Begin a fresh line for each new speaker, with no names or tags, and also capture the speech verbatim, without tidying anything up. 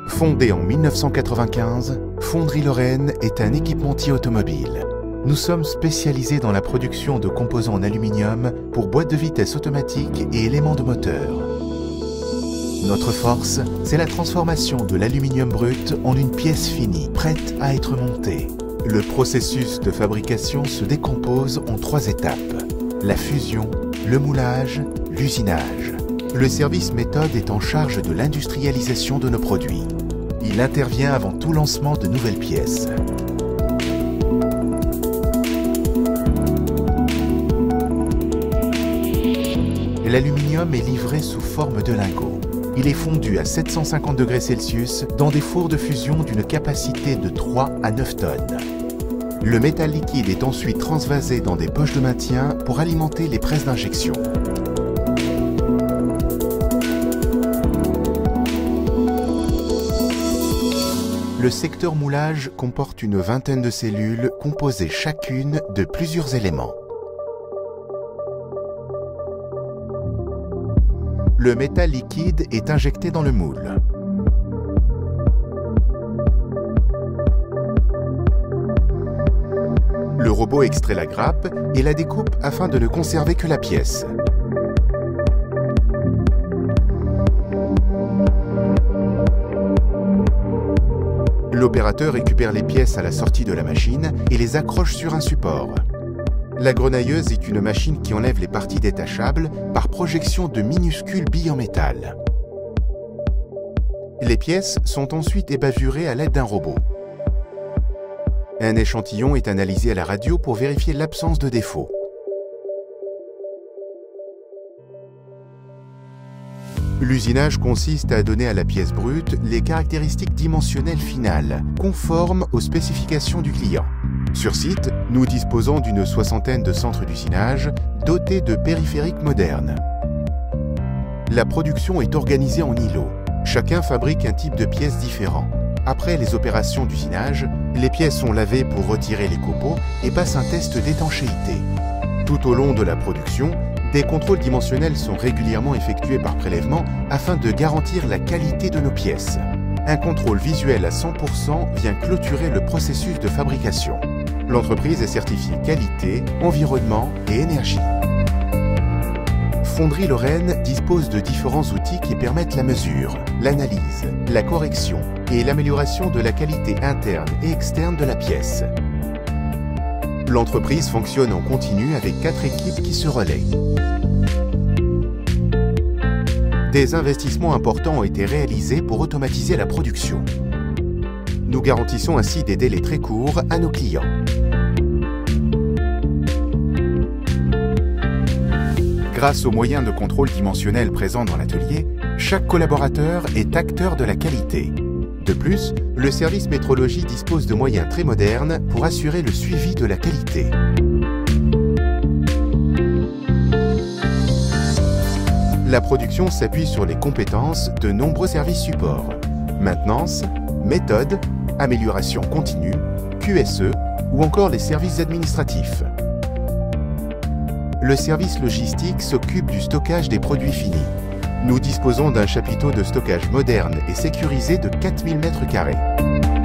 Fondée en mille neuf cent quatre-vingt-quinze, Fonderie Lorraine est un équipementier automobile. Nous sommes spécialisés dans la production de composants en aluminium pour boîtes de vitesse automatiques et éléments de moteur. Notre force, c'est la transformation de l'aluminium brut en une pièce finie, prête à être montée. Le processus de fabrication se décompose en trois étapes: la fusion, le moulage, l'usinage. Le service méthode est en charge de l'industrialisation de nos produits. Il intervient avant tout lancement de nouvelles pièces. L'aluminium est livré sous forme de lingots. Il est fondu à sept cent cinquante degrés Celsius dans des fours de fusion d'une capacité de trois à neuf tonnes. Le métal liquide est ensuite transvasé dans des poches de maintien pour alimenter les presses d'injection. Le secteur moulage comporte une vingtaine de cellules composées chacune de plusieurs éléments. Le métal liquide est injecté dans le moule. Le robot extrait la grappe et la découpe afin de ne conserver que la pièce. L'opérateur récupère les pièces à la sortie de la machine et les accroche sur un support. La grenailleuse est une machine qui enlève les parties détachables par projection de minuscules billes en métal. Les pièces sont ensuite ébavurées à l'aide d'un robot. Un échantillon est analysé à la radio pour vérifier l'absence de défauts. L'usinage consiste à donner à la pièce brute les caractéristiques dimensionnelles finales, conformes aux spécifications du client. Sur site, nous disposons d'une soixantaine de centres d'usinage dotés de périphériques modernes. La production est organisée en îlots. Chacun fabrique un type de pièce différent. Après les opérations d'usinage, les pièces sont lavées pour retirer les copeaux et passent un test d'étanchéité. Tout au long de la production, des contrôles dimensionnels sont régulièrement effectués par prélèvement afin de garantir la qualité de nos pièces. Un contrôle visuel à cent pour cent vient clôturer le processus de fabrication. L'entreprise est certifiée qualité, environnement et énergie. Fonderie Lorraine dispose de différents outils qui permettent la mesure, l'analyse, la correction et l'amélioration de la qualité interne et externe de la pièce. L'entreprise fonctionne en continu avec quatre équipes qui se relaient. Des investissements importants ont été réalisés pour automatiser la production. Nous garantissons ainsi des délais très courts à nos clients. Grâce aux moyens de contrôle dimensionnel présents dans l'atelier, chaque collaborateur est acteur de la qualité. De plus, le service métrologie dispose de moyens très modernes pour assurer le suivi de la qualité. La production s'appuie sur les compétences de nombreux services supports: maintenance, méthode, amélioration continue, Q S E ou encore les services administratifs. Le service logistique s'occupe du stockage des produits finis. Nous disposons d'un chapiteau de stockage moderne et sécurisé de quatre mille mètres carrés.